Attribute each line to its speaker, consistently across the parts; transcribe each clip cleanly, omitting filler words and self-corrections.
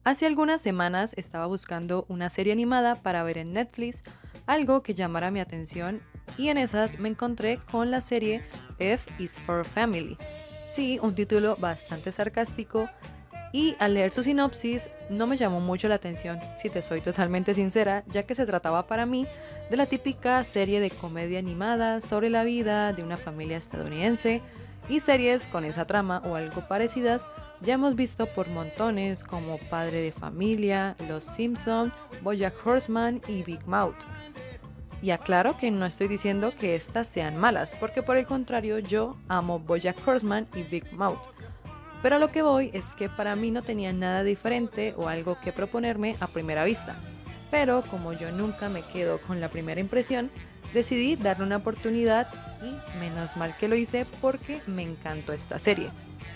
Speaker 1: Hace algunas semanas estaba buscando una serie animada para ver en Netflix, algo que llamara mi atención, y en esas me encontré con la serie F is for Family. Sí, un título bastante sarcástico, y al leer su sinopsis no me llamó mucho la atención, si te soy totalmente sincera, ya que se trataba para mí de la típica serie de comedia animada sobre la vida de una familia estadounidense, y series con esa trama o algo parecidas ya hemos visto por montones como Padre de Familia, Los Simpson, BoJack Horseman y Big Mouth. Y aclaro que no estoy diciendo que estas sean malas, porque por el contrario yo amo BoJack Horseman y Big Mouth. Pero a lo que voy es que para mí no tenía nada diferente o algo que proponerme a primera vista. Pero como yo nunca me quedo con la primera impresión, decidí darle una oportunidad y menos mal que lo hice porque me encantó esta serie.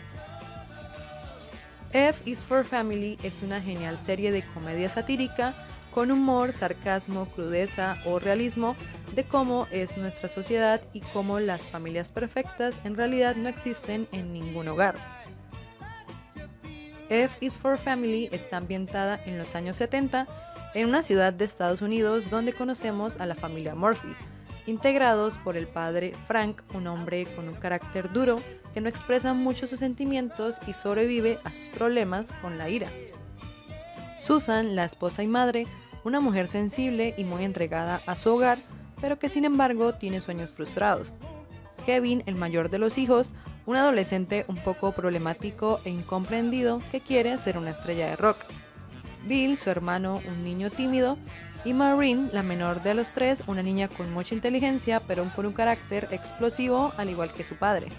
Speaker 1: F is for Family es una genial serie de comedia satírica con humor, sarcasmo, crudeza o realismo de cómo es nuestra sociedad y cómo las familias perfectas en realidad no existen en ningún hogar. F is for Family está ambientada en los años 70 en una ciudad de Estados Unidos donde conocemos a la familia Murphy, integrados por el padre Frank, un hombre con un carácter duro que no expresa mucho sus sentimientos y sobrevive a sus problemas con la ira. Susan, la esposa y madre, una mujer sensible y muy entregada a su hogar, pero que sin embargo tiene sueños frustrados. Kevin, el mayor de los hijos, un adolescente un poco problemático e incomprendido que quiere ser una estrella de rock. Bill, su hermano, un niño tímido, y Maureen, la menor de los tres, una niña con mucha inteligencia pero con un carácter explosivo al igual que su padre.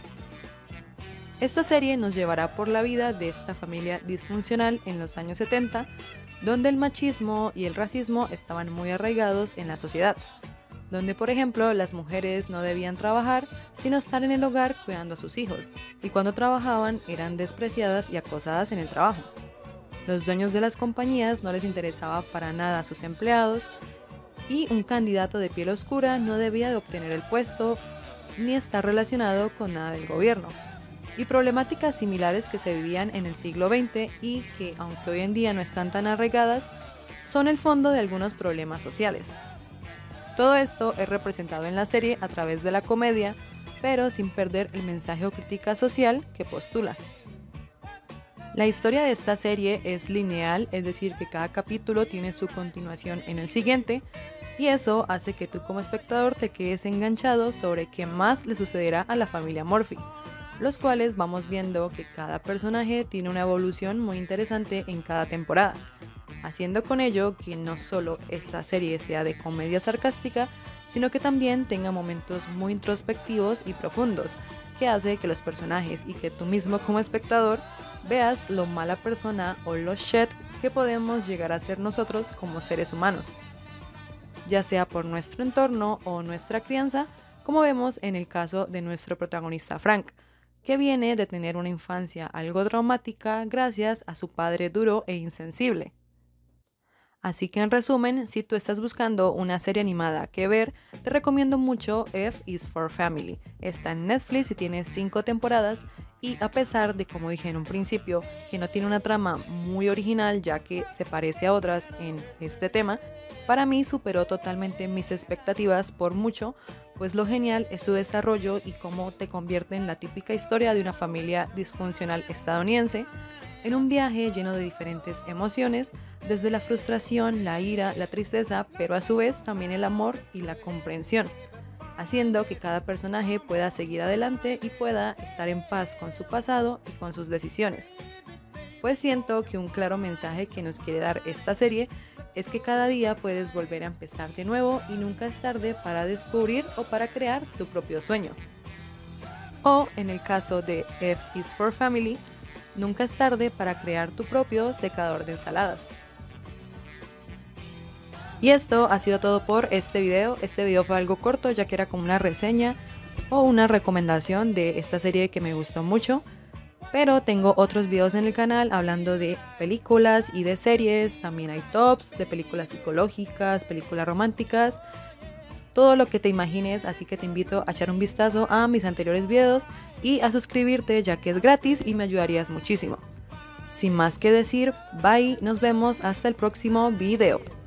Speaker 1: Esta serie nos llevará por la vida de esta familia disfuncional en los años 70, donde el machismo y el racismo estaban muy arraigados en la sociedad, donde por ejemplo las mujeres no debían trabajar sino estar en el hogar cuidando a sus hijos, y cuando trabajaban eran despreciadas y acosadas en el trabajo. Los dueños de las compañías no les interesaba para nada a sus empleados, y un candidato de piel oscura no debía de obtener el puesto ni estar relacionado con nada del gobierno. Y problemáticas similares que se vivían en el siglo XX y que, aunque hoy en día no están tan arraigadas, son el fondo de algunos problemas sociales. Todo esto es representado en la serie a través de la comedia, pero sin perder el mensaje o crítica social que postula. La historia de esta serie es lineal, es decir, que cada capítulo tiene su continuación en el siguiente, y eso hace que tú como espectador te quedes enganchado sobre qué más le sucederá a la familia Murphy, los cuales vamos viendo que cada personaje tiene una evolución muy interesante en cada temporada, haciendo con ello que no solo esta serie sea de comedia sarcástica, sino que también tenga momentos muy introspectivos y profundos, que hace que los personajes y que tú mismo como espectador veas lo mala persona o lo shit que podemos llegar a ser nosotros como seres humanos, ya sea por nuestro entorno o nuestra crianza, como vemos en el caso de nuestro protagonista Frank, que viene de tener una infancia algo traumática gracias a su padre duro e insensible. Así que en resumen, si tú estás buscando una serie animada que ver, te recomiendo mucho F is for Family. Está en Netflix y tiene 5 temporadas, y a pesar de, como dije en un principio, que no tiene una trama muy original ya que se parece a otras en este tema, para mí superó totalmente mis expectativas por mucho, pues lo genial es su desarrollo y cómo te convierte en la típica historia de una familia disfuncional estadounidense, en un viaje lleno de diferentes emociones, desde la frustración, la ira, la tristeza, pero a su vez también el amor y la comprensión, haciendo que cada personaje pueda seguir adelante y pueda estar en paz con su pasado y con sus decisiones. Pues siento que un claro mensaje que nos quiere dar esta serie es que cada día puedes volver a empezar de nuevo y nunca es tarde para descubrir o para crear tu propio sueño. O, en el caso de F is for Family, nunca es tarde para crear tu propio secador de ensaladas. Y esto ha sido todo por este video. Este video fue algo corto ya que era como una reseña o una recomendación de esta serie que me gustó mucho. Pero tengo otros videos en el canal hablando de películas y de series. También hay tops de películas psicológicas, películas románticas, todo lo que te imagines, así que te invito a echar un vistazo a mis anteriores videos y a suscribirte ya que es gratis y me ayudarías muchísimo. Sin más que decir, bye, nos vemos hasta el próximo video.